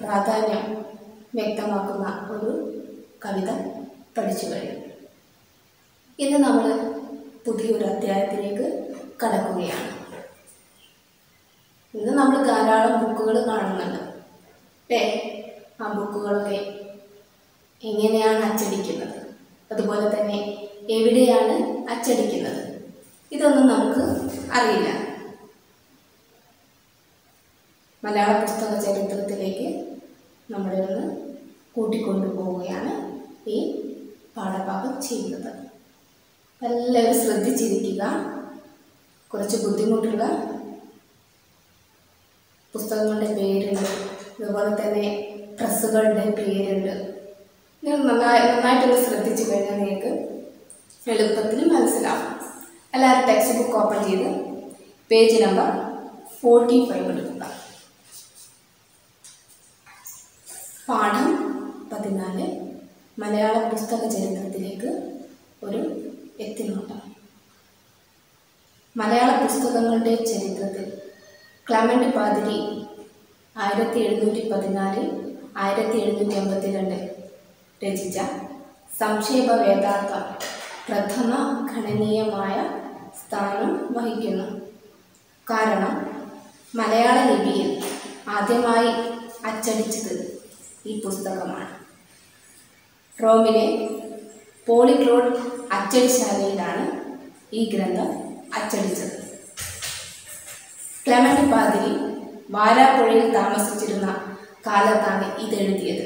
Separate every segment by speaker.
Speaker 1: പ്രാധാന്യം വ്യക്തമാക്കുന്ന ഒരു കവിത പഠിച്ചു കഴിഞ്ഞു. ഇന്ന് നമ്മൾ പുതിയൊരു അധ്യായത്തിലേക്ക് കടക്കുകയാണ്. ഇന്ന് നമ്മൾ ധാരാളം ബുക്കുകൾ കാണുന്നുണ്ട് അല്ലേ? ആ ബുക്കുകളൊക്കെ എങ്ങനെയാണ് അച്ചടിക്കുന്നത്, അതുപോലെ തന്നെ എവിടെയാണ് അച്ചടിക്കുന്നത്, ഇതൊന്നും നമുക്ക് അറിയില്ല. മലയാള പുസ്തക ചരിത്രത്തിലേക്ക് നമ്മളെ ഒന്ന് കൂട്ടിക്കൊണ്ടുപോവുകയാണ് ഈ പാഠഭാഗം ചെയ്യുന്നത്. എല്ലാവരും ശ്രദ്ധിച്ചിരിക്കുക. കുറച്ച് ബുദ്ധിമുട്ടുള്ള പുസ്തകങ്ങളുടെ പേരുണ്ട്, അതുപോലെ തന്നെ പ്രസ്സുകളുടെ പേരുണ്ട്. നിങ്ങൾ നന്നായിട്ടൊന്ന് ശ്രദ്ധിച്ചു കഴിഞ്ഞാൽ നിങ്ങൾക്ക് എളുപ്പത്തിൽ മനസ്സിലാവും. എല്ലാവരും ടെക്സ്റ്റ് ബുക്ക് ഓപ്പൺ ചെയ്ത് പേജ് നമ്പർ 45 എടുക്കുക. പാഠം 14 മലയാള പുസ്തക ചരിത്രത്തിലേക്ക് ഒരു എത്തിനോട്ടം. മലയാള പുസ്തകങ്ങളുടെ ചരിത്രത്തിൽ ക്ലമന്റ് പാതിരി 1714-1782 രചിച്ച സംക്ഷേപ വേദാർത്ഥം പ്രഥമ ഗണനീയമായ സ്ഥാനം വഹിക്കുന്നു. കാരണം മലയാള ലിപിയിൽ ആദ്യമായി അച്ചടിച്ചത് ഈ പുസ്തകമാണ്. റോമിലെ പോളിഗ്ലോട്ട് അച്ചടിശാലയിലാണ് ഈ ഗ്രന്ഥം അച്ചടിച്ചത്. ക്ലെമന്റ് പാതിരി വാരാപ്പുഴയിൽ താമസിച്ചിരുന്ന കാലത്താണ് ഇതെഴുതിയത്.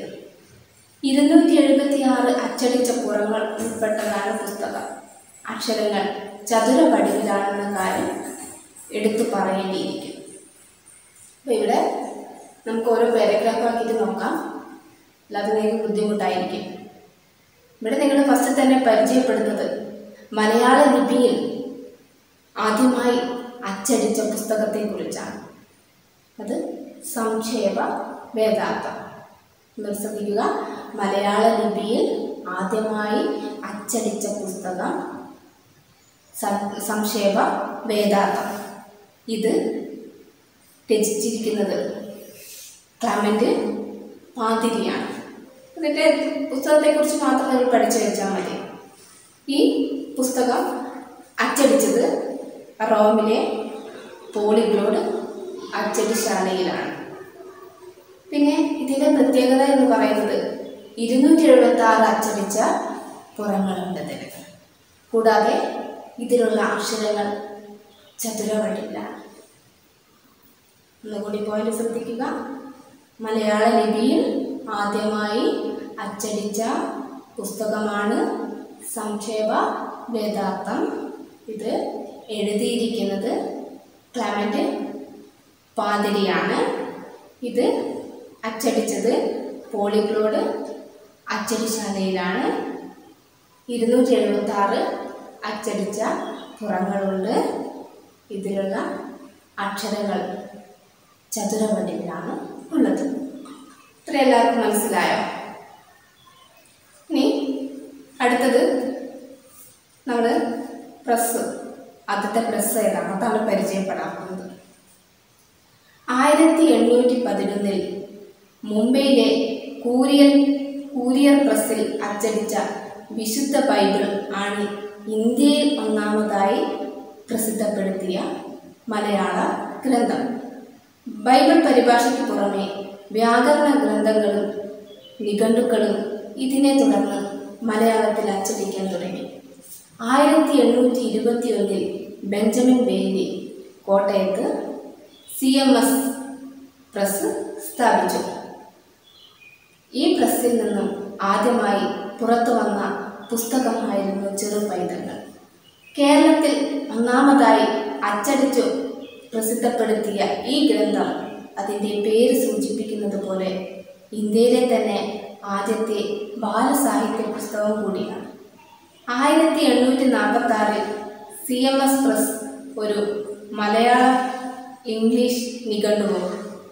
Speaker 1: 276 അച്ചടിച്ച പുറങ്ങൾ ഉൾപ്പെട്ടതാണ് പുസ്തകം. അക്ഷരങ്ങൾ ചതുര വടിവിലാണെന്ന കാര്യം എടുത്തു പറയേണ്ടിയിരിക്കും. അപ്പോൾ ഇവിടെ നമുക്ക് ഓരോ പാരഗ്രാഫ് ആക്കിയിട്ട് നോക്കാം, അല്ലാതെ നിങ്ങൾക്ക് ബുദ്ധിമുട്ടായിരിക്കും. ഇവിടെ നിങ്ങൾ ഫസ്റ്റ് തന്നെ പരിചയപ്പെടുന്നത് മലയാള ലിപിയിൽ ആദ്യമായി അച്ചടിച്ച പുസ്തകത്തെക്കുറിച്ചാണ്. അത് സംക്ഷേപ വേദാർത്ഥം. ശ്രദ്ധിക്കുക, മലയാള ലിപിയിൽ ആദ്യമായി അച്ചടിച്ച പുസ്തകം സംക്ഷേപ വേദാർത്ഥം. ഇത് രചിച്ചിരിക്കുന്നത് ക്ലെമന്റ് പാതിരിയാണ്. എന്നിട്ട് പുസ്തകത്തെക്കുറിച്ച് മാത്രം നിങ്ങൾ പഠിച്ചു വെച്ചാൽ മതി. ഈ പുസ്തകം അച്ചടിച്ചത് റോമിലെ പോളിഗ്ലോട്ട് അച്ചടിശാലയിലാണ്. പിന്നെ ഇതിൻ്റെ പ്രത്യേകത എന്ന് പറയുന്നത് 276 അച്ചടിച്ച പുറങ്ങളുണ്ടതിന്. കൂടാതെ ഇതിലുള്ള അക്ഷരങ്ങൾ ചതുരവടിയിലാണ്. ഒന്നുകൂടി പോയിന്റ് ശ്രദ്ധിക്കുക. മലയാള ലിപിയിൽ ആദ്യമായി അച്ചടിച്ച പുസ്തകമാണ് സംക്ഷേപ വേദാർത്ഥം. ഇത് എഴുതിയിരിക്കുന്നത് ക്ലെമന്റ് പാതിരിയാണ്. ഇത് അച്ചടിച്ചത് പോളിഗ്ലോട്ട് അച്ചടിശാലയിലാണ്. 276 അച്ചടിച്ച പുറങ്ങളുണ്ട്. ഇതിലുള്ള അക്ഷരങ്ങൾ ചതുരവടിയിലാണ് ഉള്ളത്. ഇത്ര എല്ലാവർക്കും മനസ്സിലായോ? ഇനി അടുത്തത് നമ്മൾ പ്രസ്, ആദ്യത്തെ പ്രസ് ഏതാണ് അതാണ് പരിചയപ്പെടാൻ പോകുന്നത്. 1811 മുംബൈയിലെ കൂരിയർ പ്രസ്സിൽ അച്ചടിച്ച വിശുദ്ധ ബൈബിൾ ആണ് ഇന്ത്യയിൽ ഒന്നാമതായി പ്രസിദ്ധപ്പെടുത്തിയ മലയാള ഗ്രന്ഥം. ബൈബിൾ പരിഭാഷയ്ക്ക് പുറമെ വ്യാകരണ ഗ്രന്ഥങ്ങളും നിഘണ്ടുക്കളും ഇതിനെ തുടർന്ന് മലയാളത്തിൽ അച്ചടിക്കാൻ തുടങ്ങി. 1821 ബെഞ്ചമിൻ ബെയ്ലി കോട്ടയത്ത് CMS പ്രസ് സ്ഥാപിച്ചു. ഈ പ്രസ്സിൽ നിന്നും ആദ്യമായി പുറത്തു വന്ന പുസ്തകമായിരുന്നു ചെറുപൈതങ്ങൾ. കേരളത്തിൽ ഒന്നാമതായി അച്ചടിച്ചു പ്രസിദ്ധപ്പെടുത്തിയ ഈ ഗ്രന്ഥം അതിൻ്റെ പേര് സൂചിപ്പിക്കുന്നത് പോലെ ഇന്ത്യയിലെ തന്നെ ആദ്യത്തെ ബാലസാഹിത്യ പുസ്തകം കൂടിയാണ്. 1846 CMS പ്രസ് ഒരു മലയാള ഇംഗ്ലീഷ് നിഘണ്ടുവും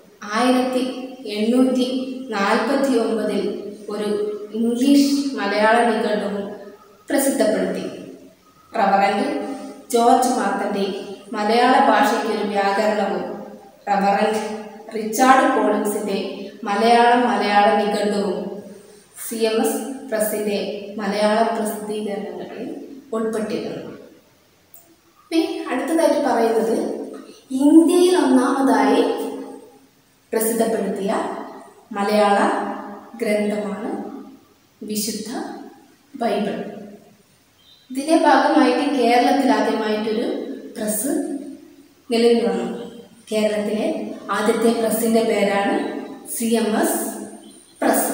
Speaker 1: 1849 ഒരു ഇംഗ്ലീഷ് മലയാള നിഘണ്ടുവും പ്രസിദ്ധപ്പെടുത്തി. റവറൻഡ് ജോർജ് മാർത്തൻ്റെ മലയാള ഭാഷയ്ക്ക് ഒരു വ്യാകരണവും റവറൻഡ് റിച്ചാർഡ് കോളിൻസിൻ്റെ മലയാള നിഘണ്ടുവും CMS പ്രസിന്റെ മലയാള പ്രസിദ്ധീകരണങ്ങളിൽ ഉൾപ്പെട്ടിരുന്നു. അടുത്തതായിട്ട് പറയുന്നത് ഇന്ത്യയിൽ ഒന്നാമതായി പ്രസിദ്ധപ്പെടുത്തിയ മലയാള ഗ്രന്ഥമാണ് വിശുദ്ധ ബൈബിൾ. ഇതിന്റെ ഭാഗമായിട്ട് കേരളത്തിൽ ആദ്യമായിട്ടൊരു പ്രസ് നിലവിൽ വന്നു. കേരളത്തിലെ ആദ്യത്തെ പ്രസിന്റെ പേരാണ് CMS പ്രസ്.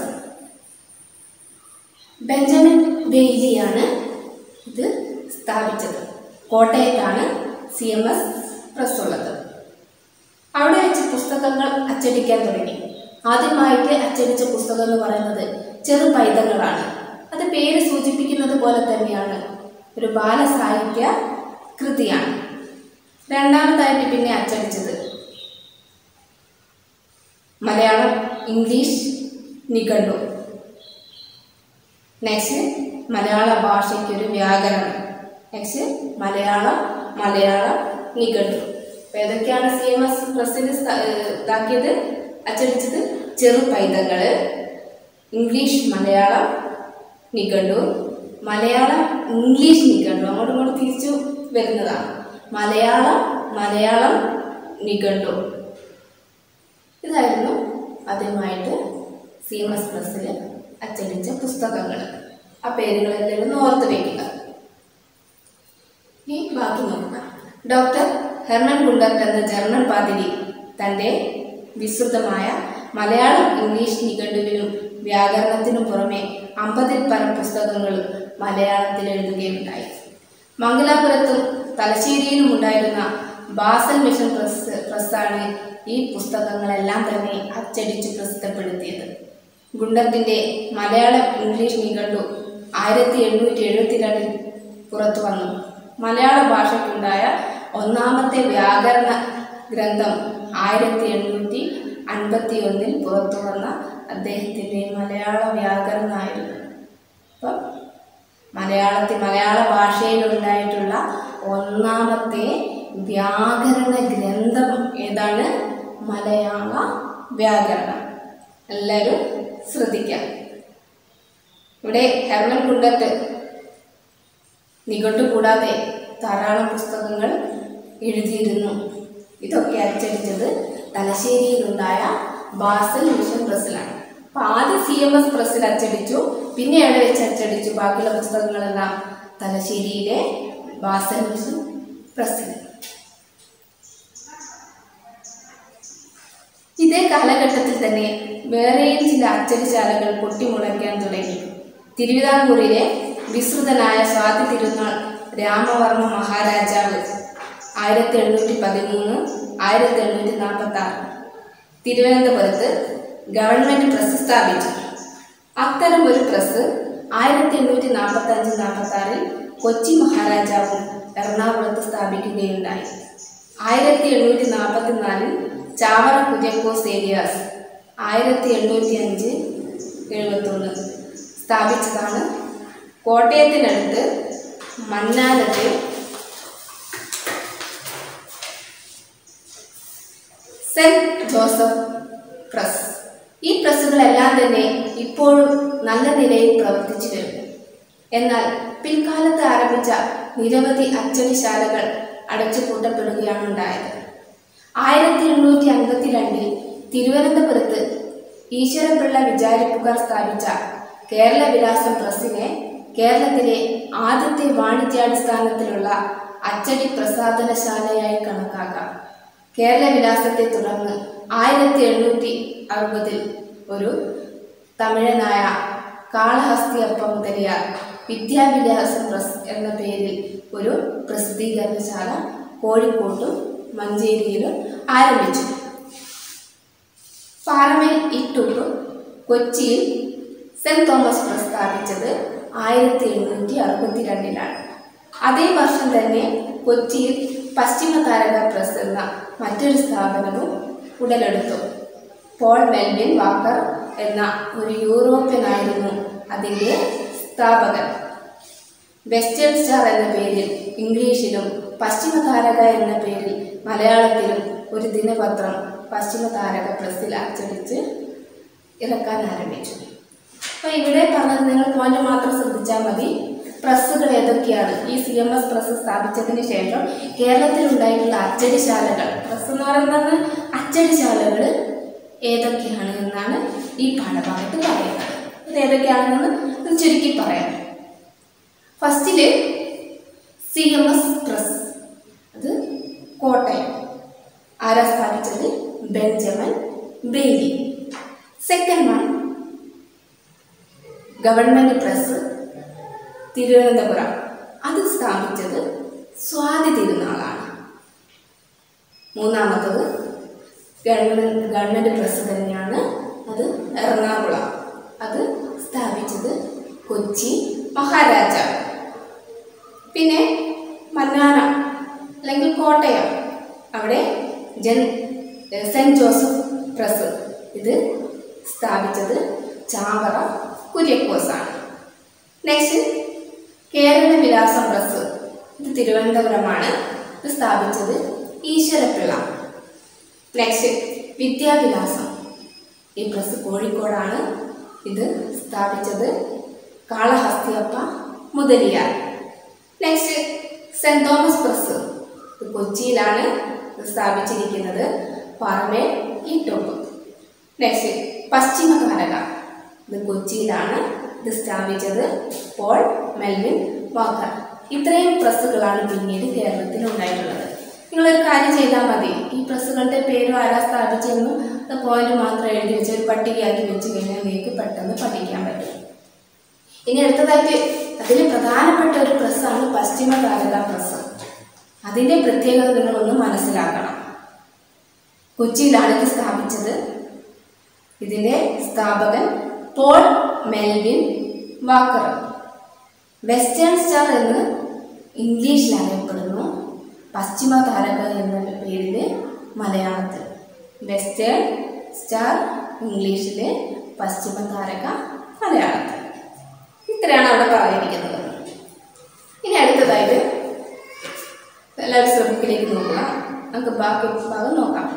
Speaker 1: ബെഞ്ചമിൻ ബെയ്ലിയാണ് ഇത് സ്ഥാപിച്ചത്. കോട്ടയത്താണ് CMS പ്രസ് ഉള്ളത്. അവിടെ വെച്ച് പുസ്തകങ്ങൾ അച്ചടിക്കാൻ തുടങ്ങി. ആദ്യമായിട്ട് അച്ചടിച്ച പുസ്തകം എന്ന് പറയുന്നത് ചെറു പൈതങ്ങളാണ്. അത് പേര് സൂചിപ്പിക്കുന്നത് പോലെ തന്നെയാണ്, ഒരു ബാലസാഹിത്യ കൃതിയാണ്. രണ്ടാമതായിട്ട് പിന്നെ അച്ചടിച്ചത് മലയാളം ഇംഗ്ലീഷ് നിഘണ്ടു. നെക്സ്റ്റ് മലയാള ഭാഷയ്ക്കൊരു വ്യാകരണം. നെക്സ്റ്റ് മലയാള നിഘണ്ടു. അപ്പോൾ ഏതൊക്കെയാണ് CMS പ്രസിന് ഇതാക്കിയത്, അച്ചടിച്ചത്? ചെറു പൈതങ്ങൾ, ഇംഗ്ലീഷ് മലയാളം നിഘണ്ടു, മലയാളം ഇംഗ്ലീഷ് നിഘണ്ടു, അങ്ങോട്ടും ഇങ്ങോട്ടും തിരിച്ചു വരുന്നതാണ്. മലയാളം നിഘണ്ടു. ഇതായിരുന്നു ആദ്യമായിട്ട് CMS പ്രസിൽ അച്ചടിച്ച പുസ്തകങ്ങൾ. ആ പേരുകളെല്ലാം ഓർത്ത് വയ്ക്കുക. ഇനി ബാക്കി നോക്കുക. ഡോക്ടർ ഹെർമൻ ഗുണ്ടർട്ട് എന്ന ജർമ്മൻ പാതിരി തൻ്റെ വിസ്തൃതമായ മലയാളം ഇംഗ്ലീഷ് നിഘണ്ടുവിനും വ്യാകരണത്തിനും പുറമെ 50-ൽ പരം പുസ്തകങ്ങൾ മലയാളത്തിൽ എഴുതുകയുണ്ടായി. മംഗലാപുരത്തും തലശ്ശേരിയിലും ഉണ്ടായിരുന്ന ബാസൽ മിഷൻ പ്രസ്സാണ് ഈ പുസ്തകങ്ങളെല്ലാം തന്നെ അച്ചടിച്ച് പ്രസിദ്ധപ്പെടുത്തിയത്. ഗുണ്ടർട്ടിൻ്റെ മലയാളം ഇംഗ്ലീഷ് നിഘണ്ടു 1772 പുറത്തു വന്നു. മലയാള ഭാഷയ്ക്കുണ്ടായ ഒന്നാമത്തെ വ്യാകരണ ഗ്രന്ഥം 1751 പുറത്തു വന്ന അദ്ദേഹത്തിൻ്റെ മലയാള വ്യാകരണമായിരുന്നു. അപ്പം മലയാള ഭാഷയിലുണ്ടായിട്ടുള്ള ഒന്നാമത്തെ വ്യാകരണ ഗ്രന്ഥം ഏതാണ്? മലയാള വ്യാകരണം. എല്ലാവരും ശ്രദ്ധിക്കാം. ഇവിടെ ഹെർമൻ ഗുണ്ടർട്ട് നിഘണ്ടു കൂടാതെ ധാരാളം പുസ്തകങ്ങൾ എഴുതിയിരുന്നു. ഇതൊക്കെ അച്ചടിച്ചത് തലശ്ശേരിയിലുണ്ടായ ബാസൽ മിഷൻ പ്രസ്സിലാണ്. അപ്പോൾ ആദ്യം CMS പ്രസ്സിൽ അച്ചടിച്ചു, പിന്നെ എവിടെ വെച്ച് അച്ചടിച്ചു? ബാക്കിയുള്ള പുസ്തകങ്ങളെല്ലാം തലശ്ശേരിയിലെ ബാസൽ മിഷൻ പ്രസ്സിൽ. ഇതേ കാലഘട്ടത്തിൽ തന്നെ വേറെയും ചില അച്ചടിശാലകൾ പൊട്ടിമുളയ്ക്കാൻ തുടങ്ങി. തിരുവിതാംകൂറിലെ വിസ്തൃതനായ സ്വാതി തിരുനാൾ രാമവർമ്മ മഹാരാജാവ് 1713 1746 തിരുവനന്തപുരത്ത് ഗവൺമെൻറ് പ്രസ് സ്ഥാപിച്ചു. അത്തരം ഒരു പ്രസ് 1845-46 കൊച്ചി മഹാരാജാവും എറണാകുളത്ത് സ്ഥാപിക്കുകയുണ്ടായി. 1844 ചാവറ കുര്യക്കോസ് ഏരിയാസ് 1805-71 സ്ഥാപിച്ചതാണ്. കോട്ടയത്തിനടുത്ത് മന്നാനത്ത് സെന്റ് ജോസഫ് പ്രസ്. ഈ പ്രസ്സുകളെല്ലാം തന്നെ ഇപ്പോഴും നല്ല നിലയിൽ പ്രവർത്തിച്ചു വരുന്നു. എന്നാൽ പിൽക്കാലത്ത് ആരംഭിച്ച നിരവധി അച്ചടിശാലകൾ അടച്ചുപൂട്ടപ്പെടുകയാണ് ഉണ്ടായത്. 1852 തിരുവനന്തപുരത്ത് ഈശ്വരപിള്ള വിചാരിപ്പുകാർ സ്ഥാപിച്ച കേരള വിലാസം പ്രസ്സിനെ കേരളത്തിലെ ആദ്യത്തെ വാണിജ്യാടിസ്ഥാനത്തിലുള്ള അച്ചടി പ്രസാധനശാലയായി കണക്കാക്കാം. കേരള വിലാസത്തെ തുടർന്ന് 1860 ഒരു തമിഴനായ കാളഹസ്തിയപ്പ മുതലിയാർ വിദ്യാവിലാസം പ്രസ് എന്ന പേരിൽ ഒരു പ്രസിദ്ധീകരണശാല കോഴിക്കോട്ടും മഞ്ചേരിയിലും ആരംഭിച്ചു. പാറമേൽ ഇട്ടൂർ കൊച്ചിയിൽ സെന്റ് തോമസ് പ്രസ് സ്ഥാപിച്ചത് 1862 അതേ വർഷം തന്നെ കൊച്ചിയിൽ പശ്ചിമ താരക പ്രസ് എന്ന മറ്റൊരു സ്ഥാപനവും ഉടലെടുത്തു. പോൾ മെൽവിൻ വാക്കർ എന്ന ഒരു യൂറോപ്യനായിരുന്നു അതിൻ്റെ സ്ഥാപകൻ. വെസ്റ്റേൺ സ്റ്റാർ എന്ന പേരിൽ ഇംഗ്ലീഷിലും പശ്ചിമ താരക എന്ന പേരിൽ മലയാളത്തിലും ഒരു ദിനപത്രം പശ്ചിമ താരക പ്രസ്സിൽ അച്ചടിച്ച് ഇറക്കാൻ ആരംഭിച്ചു. അപ്പോൾ ഇവിടെ പറഞ്ഞത് നിങ്ങൾ പോയിന്റ് മാത്രം ശ്രദ്ധിച്ചാൽ മതി. പ്രസ്സുകൾ ഏതൊക്കെയാണ്? ഈ CMS പ്രസ് സ്ഥാപിച്ചതിന് ശേഷം കേരളത്തിലുണ്ടായിട്ടുള്ള അച്ചടിശാലകൾ, പ്രസ് എന്ന് പറയുന്നത് അച്ചടിശാലകൾ ഏതൊക്കെയാണ് എന്നാണ് ഈ പാഠഭാഗത്ത് പറയുന്നത്. ഇത് ഏതൊക്കെയാണെന്ന് ചുരുക്കി പറയാം. ഫസ്റ്റില് CMS പ്രസ്, അത് കോട്ടയം. ആരാ സ്ഥാപിച്ചത്? Benjamin Bailey. Second one government press Thiruvananthapuram, അത് സ്ഥാപിച്ചത് സ്വാതി തിരുനാളാണ്. മൂന്നാമത്തത് ഗവൺമെന്റ് പ്രസ് തന്നെയാണ്, അത് എറണാകുളം, അത് സ്ഥാപിച്ചത് കൊച്ചി മഹാരാജാവ്. പിന്നെ മന്നാന അല്ലെങ്കിൽ കോട്ടയം, അവിടെ സെന്റ് ജോസഫ് പ്രസ്, ഇത് സ്ഥാപിച്ചത് ചാവറ കുര്യക്കോസാണ്. നെക്സ്റ്റ് കേരള വിലാസം പ്രസ്, ഇത് തിരുവനന്തപുരമാണ്, ഇത് സ്ഥാപിച്ചത് ഈശ്വരപ്പിള്ള. നെക്സ്റ്റ് വിദ്യാവിലാസം, ഈ പ്രസ് കോഴിക്കോടാണ്, ഇത് സ്ഥാപിച്ചത് Kalahastiyappa Mudaliar. Next saint Thomas press, ഇത് കൊച്ചിയിലാണ്, ഇത് സ്ഥാപിച്ചിരിക്കുന്നത് പാറമേൽ ഈട്ടോപ്പ്. നെക്സ്റ്റ് പശ്ചിമകാരക, ഇത് കൊച്ചിയിലാണ്, ഇത് സ്ഥാപിച്ചത് പോൾ മെൽവിൻ വാക്കർ. ഇത്രയും പ്രസ്സുകളാണ് പിന്നീട് കേരളത്തിൽ ഉണ്ടായിട്ടുള്ളത്. നിങ്ങളൊരു കാര്യം ചെയ്താൽ മതി, ഈ പ്രസ്സുകളുടെ പേരും ആരാ സ്ഥാപിച്ചെന്നും പോയിന്റ് മാത്രം എഴുതി വെച്ച് ഒരു പട്ടികയാക്കി വെച്ച് കഴിഞ്ഞാൽ നിങ്ങൾക്ക് പെട്ടെന്ന് പഠിക്കാൻ പറ്റും. ഇനി അടുത്തതായിട്ട് അതിൽ പ്രധാനപ്പെട്ട ഒരു പ്രസ്സാണ് പശ്ചിമകാരക പ്രസ്. അതിൻ്റെ പ്രത്യേകത നിങ്ങളൊന്ന് മനസ്സിലാക്കണം. കൊച്ചിയിലാണ് ഇത് സ്ഥാപിച്ചത്. ഇതിൻ്റെ സ്ഥാപകൻ Paul Melvin Walker. Western star എന്ന് ഇംഗ്ലീഷിൽ അറിയപ്പെടുന്നു, പശ്ചിമതാരക എന്ന പേരിൽ മലയാളത്തിൽ. വെസ്റ്റേൺ സ്റ്റാർ ഇംഗ്ലീഷിൽ, പശ്ചിമതാരക മലയാളത്തിൽ. ഇത്രയാണ് അവിടെ പറഞ്ഞിരിക്കുന്നത്. ഇനി അടുത്തതായിട്ട് എല്ലാവരും ശ്രദ്ധിക്കിലേക്ക് നോക്കുക. നമുക്ക് ബാക്കി ഭാഗം നോക്കാം.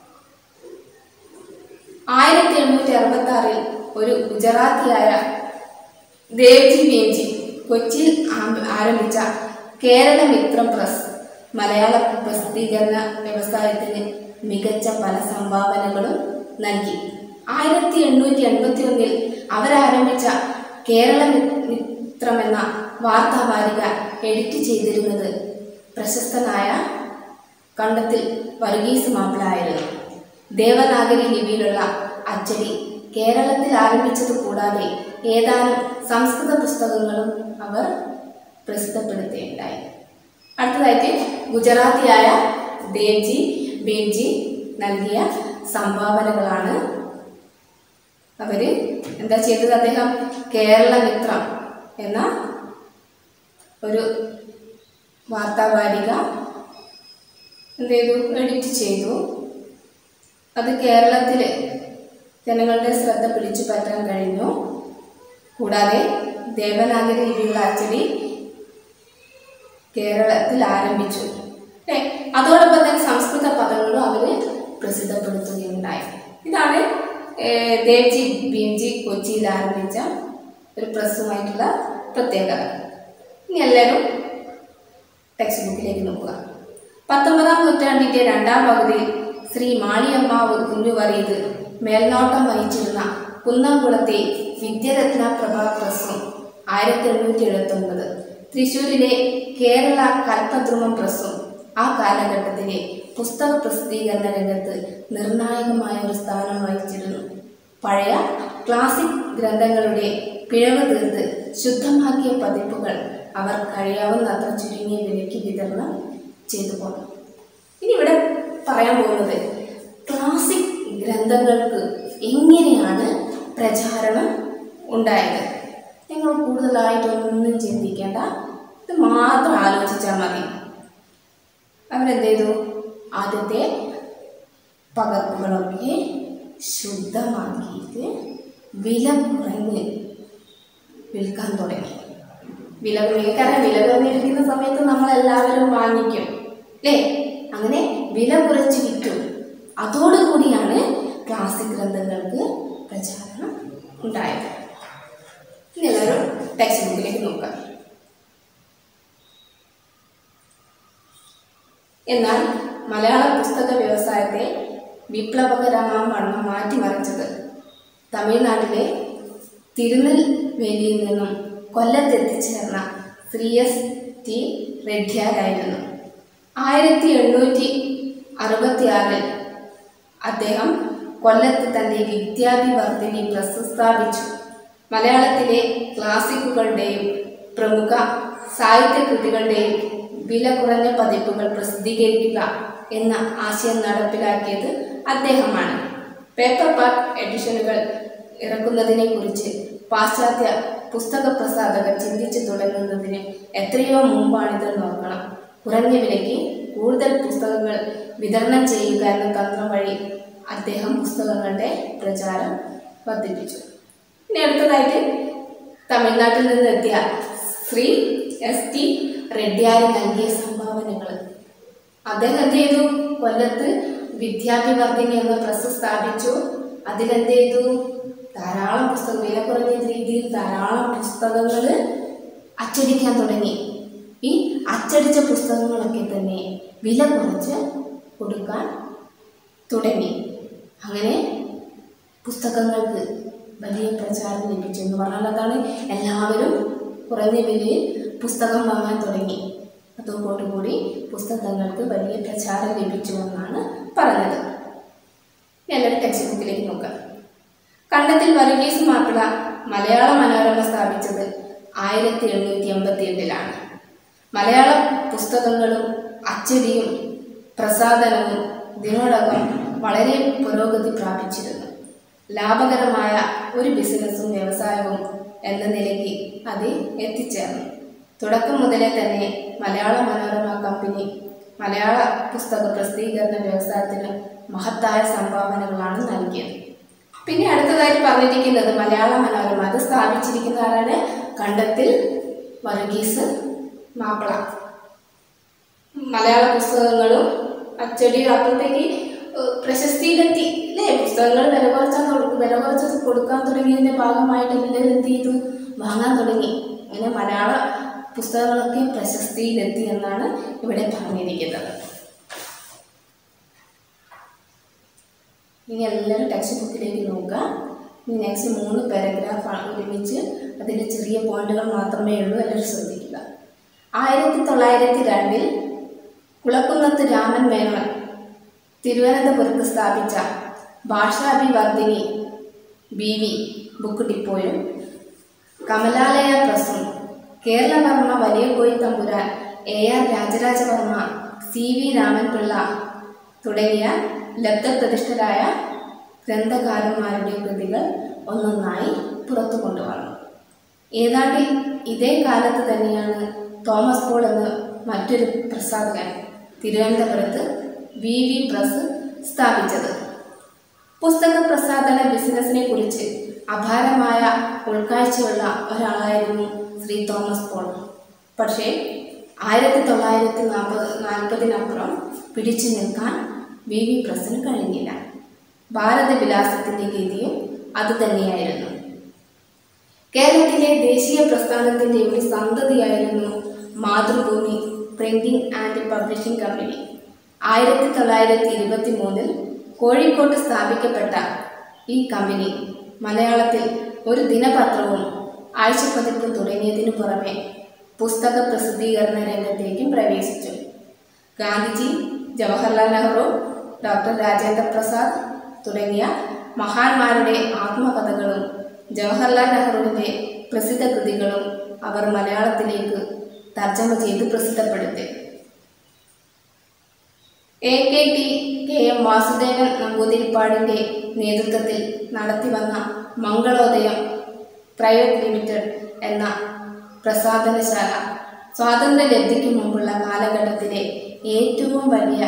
Speaker 1: 1766 ഒരു ഗുജറാത്തിയായ ദേവ്ജി ബേംജി കൊച്ചിയിൽ ആരംഭിച്ച കേരള മിത്രം പ്രസ് മലയാള പ്രസിദ്ധീകരണ വ്യവസായത്തിന് മികച്ച പല സംഭാവനകളും നൽകി. 1881 അവരാരംഭിച്ച കേരള മിത്രം എന്ന വാർത്താവാരിക എഡിറ്റ് ചെയ്തിരുന്നത് പ്രശസ്തനായ കണ്ടത്തിൽ വർഗീസ് മാപ്പിള ആയിരുന്നു. ദേവനാഗരി ലിപിയിലുള്ള അച്ചടി കേരളത്തിൽ ആരംഭിച്ചത് കൂടാതെ ഏതാനും സംസ്കൃത പുസ്തകങ്ങളും അവർ പ്രസിദ്ധപ്പെടുത്തുകയുണ്ടായി. അടുത്തതായിട്ട് ഗുജറാത്തിയായ ദേവ്ജി ബേംജി നൽകിയ സംഭാവനകളാണ്. അവർ എന്താ ചെയ്തത്? അദ്ദേഹം കേരള മിത്രം എന്ന ഒരു വാർത്താവാരിക എന്ത് ചെയ്തു? എഡിറ്റ് ചെയ്തു. അത് കേരളത്തിൽ ജനങ്ങളുടെ ശ്രദ്ധ പിടിച്ചു പറ്റാൻ കഴിഞ്ഞു. കൂടാതെ ദേവനാഗരി ലിപിയുള്ള അച്ചടി കേരളത്തിൽ ആരംഭിച്ചു. അതോടൊപ്പം തന്നെ സംസ്കൃത പദങ്ങളും അവർ പ്രസിദ്ധപ്പെടുത്തുകയുണ്ടായി. ഇതാണ് ദേവ്ജി ബീംജി കൊച്ചിയിൽ ആരംഭിച്ച ഒരു പ്രസ്സുമായിട്ടുള്ള പ്രത്യേകത. ഇനി എല്ലാവരും ടെക്സ്റ്റ് ബുക്കിലേക്ക് നോക്കുക. 19-ാം നൂറ്റാണ്ടിൻ്റെ രണ്ടാം പകുതിയിൽ ശ്രീ മാളിയമ്മാവ് കുഞ്ഞുവറീത് മേൽനോട്ടം വഹിച്ചിരുന്ന കുന്നംകുളത്തെ വിദ്യരത്ന പ്രഭാ പ്രസ്സും 1879 തൃശ്ശൂരിലെ കേരള കൽപ്പദ്രുമം പ്രസ്സും ആ കാലഘട്ടത്തിലെ പുസ്തക പ്രസിദ്ധീകരണ രംഗത്ത് നിർണായകമായ ഒരു സ്ഥാനം വഹിച്ചിരുന്നു. പഴയ ക്ലാസിക് ഗ്രന്ഥങ്ങളുടെ പിഴവ് തീർത്ത് ശുദ്ധമാക്കിയ പതിപ്പുകൾ അവർ കഴിയാവുന്നത്ര ചുരുങ്ങിയ വിലയ്ക്ക് വിതരണം ചെയ്തു പോന്നു. ഇനി ഇവിടെ പറയാൻ പോകുന്നത് ക്ലാസിക് ഗ്രന്ഥങ്ങൾക്ക് എങ്ങനെയാണ് പ്രചാരണം ഉണ്ടായത്. നിങ്ങൾ കൂടുതലായിട്ടൊന്നും ചിന്തിക്കേണ്ട, ഇത് മാത്രം ആലോചിച്ചാൽ മതി. അവരെന്ത് ചെയ്തു? ആദ്യത്തെ പകർപ്പുകളൊക്കെ ശുദ്ധമാക്കിയിട്ട് വില കുറഞ്ഞ് വിൽക്കാൻ തുടങ്ങി. വില കുറഞ്ഞിരിക്കുന്ന സമയത്ത് നമ്മളെല്ലാവരും വാങ്ങിക്കും അല്ലേ? അങ്ങനെ വില കുറച്ച് വിറ്റു. അതോടുകൂടിയാണ് ക്ലാസിക് ഗ്രന്ഥങ്ങൾക്ക് പ്രചാരണം ഉണ്ടായത്. ഇനി എല്ലാവരും ടെക്സ്റ്റ് ബുക്കിലേക്ക് നോക്കാം. എന്നാൽ മലയാള പുസ്തക വ്യവസായത്തെ വിപ്ലവകരമാവണ്ണം മാറ്റിമറിച്ചത് തമിഴ്നാട്ടിലെ തിരുനെൽവേലിയിൽ നിന്നും കൊല്ലത്തെത്തിച്ചേർന്ന ശ്രീ ST റെഡ്ഡിയാരായിരുന്നു. 1866 അദ്ദേഹം കൊല്ലത്ത് തൻ്റെ വിദ്യാഭിവർദ്ധിനി പ്രസ് സ്ഥാപിച്ചു. മലയാളത്തിലെ ക്ലാസിക്കുകളുടെയും പ്രമുഖ സാഹിത്യകൃതികളുടെയും വില കുറഞ്ഞ പതിപ്പുകൾ പ്രസിദ്ധീകരിക്കുക എന്ന ആശയം നടപ്പിലാക്കിയത് അദ്ദേഹമാണ്. പേപ്പർ ബാക്ക് എഡിഷനുകൾ ഇറക്കുന്നതിനെ കുറിച്ച് പാശ്ചാത്യ പുസ്തക പ്രസാധകർ ചിന്തിച്ചു തുടങ്ങുന്നതിന് എത്രയോ മുമ്പാണിതെന്ന് നോക്കണം. കുറഞ്ഞ വിലയ്ക്ക് കൂടുതൽ പുസ്തകങ്ങൾ വിതരണം ചെയ്യുക എന്ന തന്ത്രം വഴി അദ്ദേഹം പുസ്തകങ്ങളുടെ പ്രചാരം വർദ്ധിപ്പിച്ചു. ഇനി അടുത്തതായിട്ട് തമിഴ്നാട്ടിൽ നിന്നെത്തിയ ശ്രീ ST റെഡ്ഡിയാർ നൽകിയ സംഭാവനകൾ. അദ്ദേഹം എന്ത് ചെയ്തു? കൊല്ലത്ത് വിദ്യാഭിവർദ്ധിനി എന്ന പ്രസ് സ്ഥാപിച്ചു. അതിലെന്ത് ചെയ്തു? ധാരാളം പുസ്തകം, വില കുറഞ്ഞ രീതിയിൽ ധാരാളം പുസ്തകങ്ങൾ അച്ചടിക്കാൻ തുടങ്ങി. ഈ അച്ചടിച്ച പുസ്തകങ്ങളൊക്കെ തന്നെ വില കുറച്ച് കൊടുക്കാൻ തുടങ്ങി. അങ്ങനെ പുസ്തകങ്ങൾക്ക് വലിയ പ്രചാരം ലഭിച്ചു എന്ന് പറഞ്ഞാൽ അതാണ്, എല്ലാവരും കുറഞ്ഞ വിലയിൽ പുസ്തകം വാങ്ങാൻ തുടങ്ങി. അതോടുകൂടി പുസ്തകങ്ങൾക്ക് വലിയ പ്രചാരം ലഭിച്ചു എന്നാണ് പറഞ്ഞത്. എല്ലാവരും ടെക്സ്റ്റ് ബുക്കിലേക്ക് നോക്കാം. കണ്ടത്തിൽ വർഗീസ് മാപ്പിള മലയാള മനോരമ സ്ഥാപിച്ചത് 1888 മലയാള പുസ്തകങ്ങളും അച്ചടിയും പ്രസാധനവും ഇതിനോടകം വളരെ പുരോഗതി പ്രാപിച്ചിരുന്നു. ലാഭകരമായ ഒരു ബിസിനസ്സും വ്യവസായവും എന്ന നിലയ്ക്ക് അത് എത്തിച്ചേർന്നു. തുടക്കം മുതലേ തന്നെ മലയാള മനോരമ കമ്പനി മലയാള പുസ്തക പ്രസിദ്ധീകരണ വ്യവസായത്തിന് മഹത്തായ സംഭാവനകളാണ് നൽകിയത്. പിന്നെ അടുത്തതായിട്ട് പറഞ്ഞിരിക്കുന്നത് മലയാള മനോരമ, അത് സ്ഥാപിച്ചിരിക്കുന്ന ആരാണ്? കണ്ടത്തിൽ വർഗീസ് മാപ്പിള. മലയാള പുസ്തകങ്ങളും അച്ചടിയും അപ്പോഴത്തേക്ക് പ്രശസ്തിയിലെത്തി അല്ലേ? പുസ്തകങ്ങൾ വില കുറച്ച് കൊടുക്കാൻ തുടങ്ങിയതിൻ്റെ ഭാഗമായിട്ട് എല്ലാവരും എന്ത് ചെയ്തു? വാങ്ങാൻ തുടങ്ങി. അങ്ങനെ മലയാള പുസ്തകങ്ങളൊക്കെ പ്രശസ്തിയിലെത്തി എന്നാണ് ഇവിടെ പറഞ്ഞിരിക്കുന്നത്. ഇനി എല്ലാവരും ടെക്സ്റ്റ് ബുക്കിലേക്ക് നോക്കുക. ഇനി നെക്സ്റ്റ് 3 പാരഗ്രാഫ് ഒരുമിച്ച് അതിൻ്റെ ചെറിയ പോയിന്റുകൾ മാത്രമേ ഉള്ളൂ, എല്ലാവരും ശ്രദ്ധിക്കുക. 1902 കുളക്കുന്നത്ത് രാമൻ മേനോൻ തിരുവനന്തപുരത്ത് സ്ഥാപിച്ച ഭാഷാഭിവർദ്ധിനി BV ബുക്ക് ഡിപ്പോയും കമലാലയ പ്രസും കേരളവർമ്മ വലിയ കോയി തമ്പുരാൻ AR രാജരാജവർമ്മ CV രാമൻപിള്ള തുടങ്ങിയ ലബ്ധപ്രതിഷ്ഠരായ ഗ്രന്ഥകാരന്മാരുടെ കൃതികൾ ഒന്നൊന്നായി പുറത്തു കൊണ്ടുവന്നു. ഏതാണ്ട് ഇതേ കാലത്ത് തന്നെയാണ് തോമസ് പോൾ എന്ന മറ്റൊരു പ്രസാധകൻ തിരുവനന്തപുരത്ത് VV പ്രസ് സ്ഥാപിച്ചത്. പുസ്തക പ്രസാധന ബിസിനസിനെ കുറിച്ച് അപാരമായ ഉൾക്കാഴ്ചയുള്ള ഒരാളായിരുന്നു ശ്രീ തോമസ് പോൾ. പക്ഷേ 1940 പിടിച്ചു നിൽക്കാൻ VV പ്രസിന് കഴിഞ്ഞില്ല. ഭാരതവിലാസത്തിൻ്റെ ഗതിയും അതുതന്നെയായിരുന്നു. കേരളത്തിലെ ദേശീയ പ്രസ്ഥാനത്തിൻ്റെ ഒരു സന്തതിയായിരുന്നു Mathrubhumi printing and publishing company. 1923 കോഴിക്കോട്ട് സ്ഥാപിക്കപ്പെട്ട ഈ കമ്പനി മലയാളത്തിൽ ഒരു ദിനപത്രവും ആഴ്ചപ്പതിപ്പും തുടങ്ങിയതിനു പുറമെ പുസ്തക പ്രസിദ്ധീകരണ രംഗത്തേക്കും പ്രവേശിച്ചു. ഗാന്ധിജി, ജവഹർലാൽ നെഹ്റു, ഡോക്ടർ രാജേന്ദ്ര പ്രസാദ് തുടങ്ങിയ മഹാന്മാരുടെ ആത്മകഥകളും ജവഹർലാൽ നെഹ്റുവിൻ്റെ പ്രസിദ്ധ കൃതികളും അവർ മലയാളത്തിലേക്ക് തർജ്ജമ ചെയ്ത് പ്രസിദ്ധപ്പെടുത്തി. KM വാസുദേവൻ നമ്പൂതിരിപ്പാടിൻ്റെ നേതൃത്വത്തിൽ നടത്തിവന്ന മംഗളോദയം പ്രൈവറ്റ് ലിമിറ്റഡ് എന്ന പ്രസാധനശാല സ്വാതന്ത്ര്യലബ്ധിക്ക് മുമ്പുള്ള കാലഘട്ടത്തിലെ ഏറ്റവും വലിയ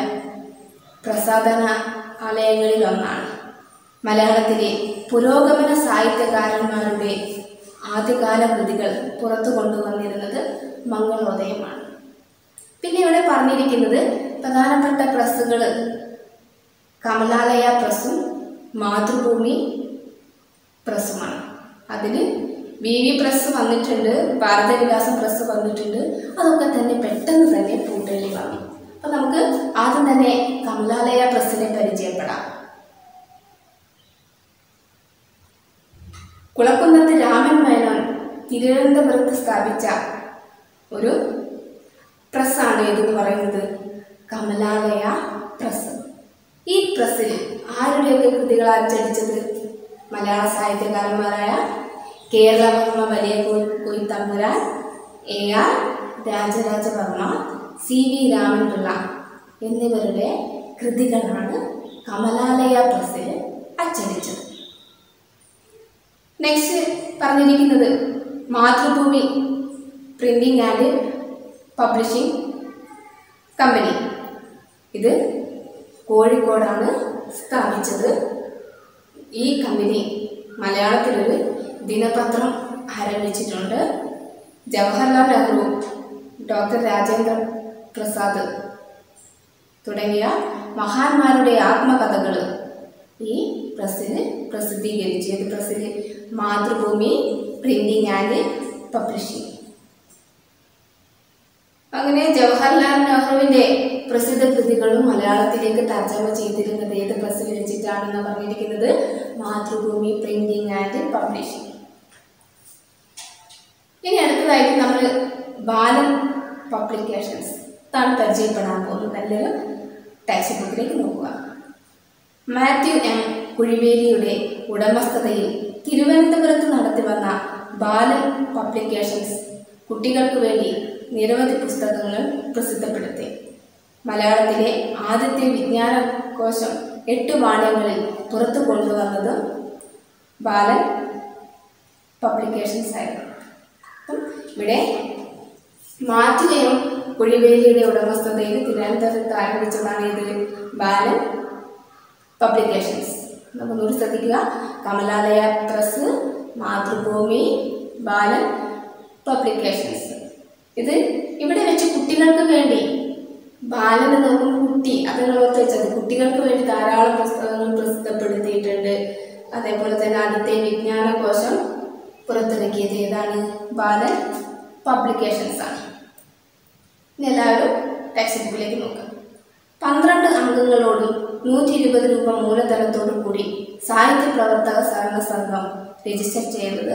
Speaker 1: പ്രസാധനാലയങ്ങളിലൊന്നാണ്. മലയാളത്തിലെ പുരോഗമന സാഹിത്യകാരന്മാരുടെ ആദ്യകാല കൃതികൾ പുറത്തു കൊണ്ടുവന്നിരുന്നത് മംഗളോദയമാണ്. പിന്നെ ഇവിടെ പറഞ്ഞിരിക്കുന്നത് പ്രധാനപ്പെട്ട പ്രസ്സുകൾ കമലാലയ പ്രസ്സും മാതൃഭൂമി പ്രസ്സുമാണ്. അതിൽ BV പ്രസ് വന്നിട്ടുണ്ട്, ഭാരതവിലാസം പ്രസ് വന്നിട്ടുണ്ട്. അതൊക്കെ തന്നെ പെട്ടെന്ന് തന്നെ പൂട്ടേണ്ടി വന്നു. അപ്പം നമുക്ക് ആദ്യം തന്നെ കമലാലയ പ്രസ്സിനെ പരിചയപ്പെടാം. കുളക്കുന്നത്ത് രാമൻ മേനോൻ തിരുവനന്തപുരത്ത് സ്ഥാപിച്ച ഒരു പ്രസ്സാണ് ഇതെന്ന് പറയുന്നത് കമലാലയ പ്രസ്. ഈ പ്രസ്സിൽ ആരുടെയൊക്കെ കൃതികൾ അച്ചടിച്ചത്? മലയാള സാഹിത്യകാരന്മാരായ കേരളവർമ്മ വലിയ കൊയ്ത്തമ്പുരാൻ, AR രാജരാജവർമ്മ, CV രാമൻപിള്ള എന്നിവരുടെ കൃതികളാണ് കമലാലയ പ്രസ്സിൽ അച്ചടിച്ചത്. നെക്സ്റ്റ് പറഞ്ഞിരിക്കുന്നത് Mathrubhumi printing and publishing company. ഇത് കോഴിക്കോടാണ് സ്ഥാപിച്ചത്. ഈ കമ്പനി മലയാളത്തിലൊരു ദിനപത്രം ആരംഭിച്ചിട്ടുണ്ട്. ജവഹർലാൽ നെഹ്റു, ഡോക്ടർ രാജേന്ദ്ര പ്രസാദ് തുടങ്ങിയ മഹാന്മാരുടെ ആത്മകഥകൾ ഈ പ്രസ്സിൽ പ്രസിദ്ധീകരിച്ചു. ഇത് പ്രസ്സിൽ മാതൃഭൂമി പ്രിന്റിംഗ് ആൻഡ് പബ്ലിഷിംഗ്. അങ്ങനെ ജവഹർലാൽ നെഹ്റുവിൻ്റെ പ്രസിദ്ധ കൃതികളും മലയാളത്തിലേക്ക് തർജ്ജമ ചെയ്തിരുന്നത് ഏത് പ്രസ്സിൽ വെച്ചിട്ടാണെന്ന് പറഞ്ഞിരിക്കുന്നത് മാതൃഭൂമി പ്രിന്റിംഗ് ആൻഡ് പബ്ലിഷിംഗ്. ഇനി അടുത്തതായിട്ട് നമ്മൾ ബാലൻ പബ്ലിക്കേഷൻസ് ാണ് പരിചയപ്പെടാൻ പോകുന്നത്. നല്ലൊരു ടെക്സ്റ്റ് ബുക്കിലേക്ക് നോക്കുക. മാത്യു M. കുഴിവേലിയുടെ ഉടമസ്ഥതയിൽ തിരുവനന്തപുരത്ത് നടത്തി വന്ന ബാലൻ പബ്ലിക്കേഷൻസ് കുട്ടികൾക്ക് വേണ്ടി നിരവധി പുസ്തകങ്ങൾ പ്രസിദ്ധപ്പെടുത്തി. മലയാളത്തിലെ ആദ്യത്തെ വിജ്ഞാനകോശം 8 വാള്യങ്ങളിൽ പുറത്തു കൊണ്ടുവന്നത് ബാലൻ പബ്ലിക്കേഷൻസ് ആയിരുന്നു. അപ്പം ഇവിടെ മാത്യു M. കുഴിവേലിയുടെ ഉടമസ്ഥതയിൽ തിരുവനന്തപുരത്ത് ആരംഭിച്ചതാണ് ഇത് ബാലൻ പബ്ലിക്കേഷൻസ്. നമുക്കൊന്നുകൂടി ശ്രദ്ധിക്കുക. Kamalalaya press, Mathrubhumi, Balan publications. ഇത് ഇവിടെ വെച്ച് കുട്ടികൾക്ക് വേണ്ടി ബാലൻ നോക്കും കുട്ടി അതിനോർത്ത് വെച്ചത് കുട്ടികൾക്ക് വേണ്ടി ധാരാളം പുസ്തകങ്ങൾ പ്രസിദ്ധപ്പെടുത്തിയിട്ടുണ്ട്. അതേപോലെ തന്നെ ആദ്യത്തെ വിജ്ഞാനകോശം പുറത്തിറക്കിയത് ഏതാണ്? ബാലൻ പബ്ലിക്കേഷൻസ് ആണ്. ഇനി എല്ലാവരും ടെക്സ്റ്റ് ബുക്കിലേക്ക് നോക്കാം. 12 അംഗങ്ങളോടും 120 രൂപ മൂലധനത്തോടു കൂടി സാഹിത്യ പ്രവർത്തക സഹകരണ സംഘം രജിസ്റ്റർ ചെയ്തത്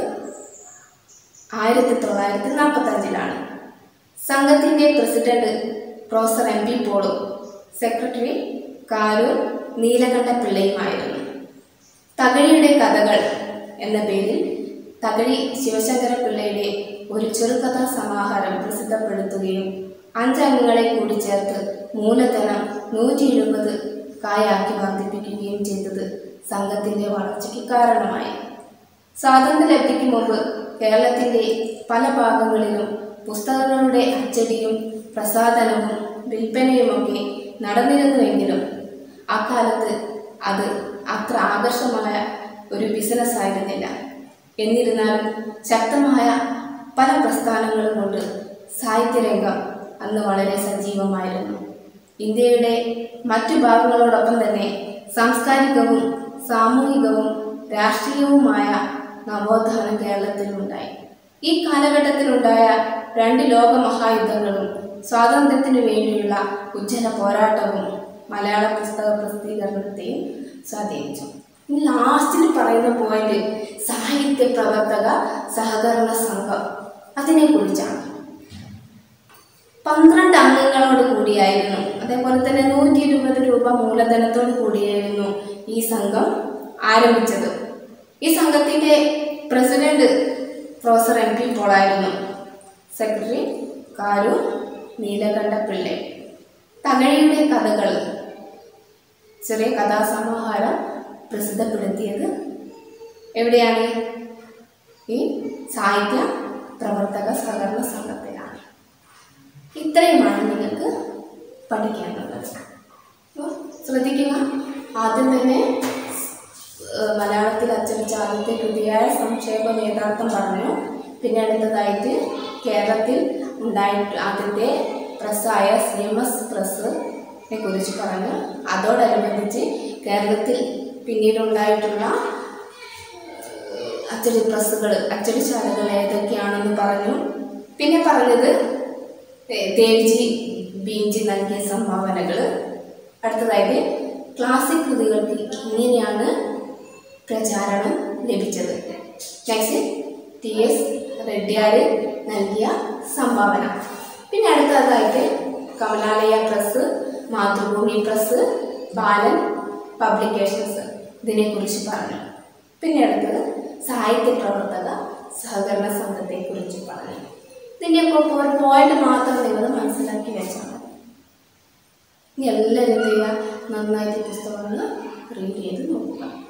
Speaker 1: 1945 സംഘത്തിൻ്റെ പ്രസിഡന്റ് പ്രൊഫസർ MP പോളും സെക്രട്ടറി കാരൂർ നീലകണ്ഠ പിള്ളയുമായിരുന്നു. തകഴിയുടെ കഥകൾ എന്ന പേരിൽ തകഴി ശിവശങ്കര പിള്ളയുടെ ഒരു ചെറുകഥാ സമാഹാരം പ്രസിദ്ധപ്പെടുത്തുകയും 5 അംഗങ്ങളെ കൂടി ചേർത്ത് മൂലധനം 170 കായാക്കി വർദ്ധിപ്പിക്കുകയും ചെയ്തത് സംഘത്തിൻ്റെ വളർച്ചയ്ക്ക് കാരണമായി. സ്വാതന്ത്ര്യലബ്ധിക്ക് മുമ്പ് കേരളത്തിൻ്റെ പല ഭാഗങ്ങളിലും പുസ്തകങ്ങളുടെ അച്ചടിയും പ്രസാധനവും വിൽപ്പനയുമൊക്കെ നടന്നിരുന്നുവെങ്കിലും അക്കാലത്ത് അത് അത്ര ആകർഷമായ ഒരു ബിസിനസ് ആയിരുന്നില്ല. എന്നിരുന്നാലും ശക്തമായ പല പ്രസ്ഥാനങ്ങളും കൊണ്ട് സാഹിത്യരംഗം അന്ന് വളരെ സജീവമായിരുന്നു. ഇന്ത്യയുടെ മറ്റു ഭാഗങ്ങളോടൊപ്പം തന്നെ സാംസ്കാരികവും സാമൂഹികവും രാഷ്ട്രീയവുമായ നവോത്ഥാനം കേരളത്തിലുണ്ടായി. ഈ കാലഘട്ടത്തിലുണ്ടായ 2 ലോകമഹായുദ്ധങ്ങളും സ്വാതന്ത്ര്യത്തിനു വേണ്ടിയുള്ള ഉജ്ജ്വല പോരാട്ടവും മലയാള പുസ്തക പ്രസിദ്ധീകരണത്തെയും സ്വാധീനിച്ചു. ഇനി ലാസ്റ്റിൽ പറയുന്ന പോയിന്റ് സാഹിത്യ പ്രവർത്തക സഹകരണ സംഘം അതിനെക്കുറിച്ചാണ്. 12 അംഗങ്ങളോട് കൂടിയായിരുന്നു, അതേപോലെ തന്നെ 120 രൂപ മൂലധനത്തോട് കൂടിയായിരുന്നു ഈ സംഘം ആരംഭിച്ചത്. ഈ സംഘത്തിൻ്റെ പ്രസിഡന്റ് പ്രൊഫസർ MP പോളായിരുന്നു, സെക്രട്ടറി കാരൂർ നീലകണ്ഠ പിള്ള. തകഴിയുടെ കഥകൾ ചെറിയ കഥാസമാഹാരം പ്രസിദ്ധപ്പെടുത്തിയത് എവിടെയാണ്? ഈ സാഹിത്യ പ്രവർത്തക സഹകരണ സംഘത്തിലാണ്. ഇത്രയുമാണ് നിങ്ങൾക്ക് പഠിക്കാനുള്ളത്. അപ്പോൾ ശ്രദ്ധിക്കുക. ആദ്യം തന്നെ മലയാളത്തിൽ അച്ചടിച്ച ആദ്യത്തെ കൃതിയായ സംക്ഷേപ വേദാർത്ഥം പറഞ്ഞു. പിന്നെ അടുത്തതായിട്ട് കേരളത്തിൽ ആദ്യത്തെ പ്രസ്സായ CMS പ്രസ്സിനെ കുറിച്ച് പറഞ്ഞു. അതോടനുബന്ധിച്ച് കേരളത്തിൽ പിന്നീടുണ്ടായിട്ടുള്ള അച്ചടി പ്രസ്സുകൾ, അച്ചടിശാലകൾ ഏതൊക്കെയാണെന്ന് പറഞ്ഞു. പിന്നെ പറഞ്ഞത് ദേവ്ജി ബീൻജി നൽകിയ സംഭാവനകൾ. അടുത്തതായിട്ട് ക്ലാസിക് കൃതികൾക്ക് ഇങ്ങനെയാണ് പ്രചാരണം ലഭിച്ചത്. Next TS. റെഡ്ഡിയാർ നൽകിയ സംഭാവന. പിന്നെ അടുത്തതായിട്ട് Kamalalaya press, Mathrubhumi press, Balan publications ഇതിനെക്കുറിച്ച് പറഞ്ഞു. പിന്നെ അടുത്തത് സാഹിത്യ പ്രവർത്തക സഹകരണ സംഘത്തെക്കുറിച്ച് പറഞ്ഞു. ഇതിൻ്റെയൊക്കെ ഒരു പോയിന്റ് മാത്രം നിങ്ങൾ മനസ്സിലാക്കി വെച്ചാൽ മതി. ഇനി എല്ലാവരും എന്ത് ചെയ്യുക, നന്നായിട്ട് പുസ്തകങ്ങൾ റീഡ് ചെയ്ത് നോക്കുക.